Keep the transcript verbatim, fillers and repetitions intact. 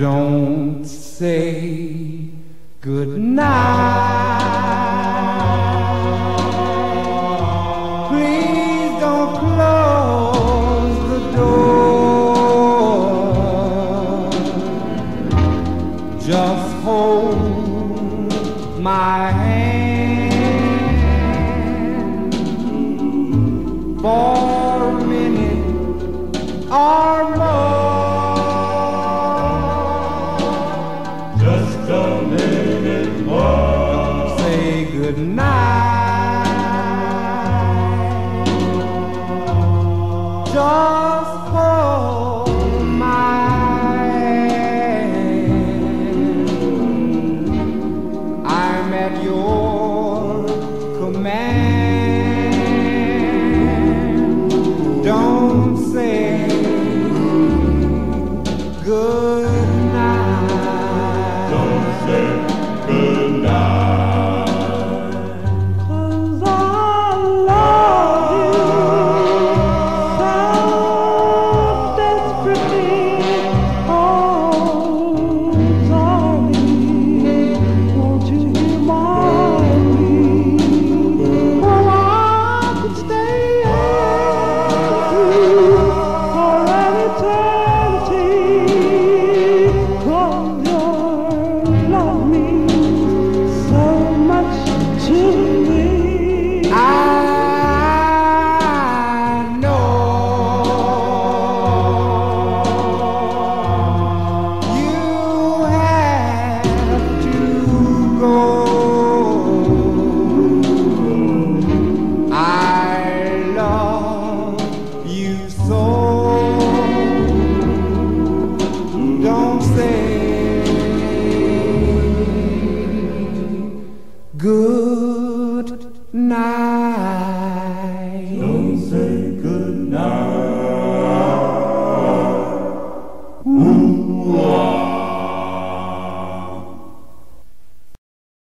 Don't say good night. Please don't close the door. Just hold my hand for a minute or more. Just a minute more. Say good night. Just hold my hand. I'm at your command. Don't say good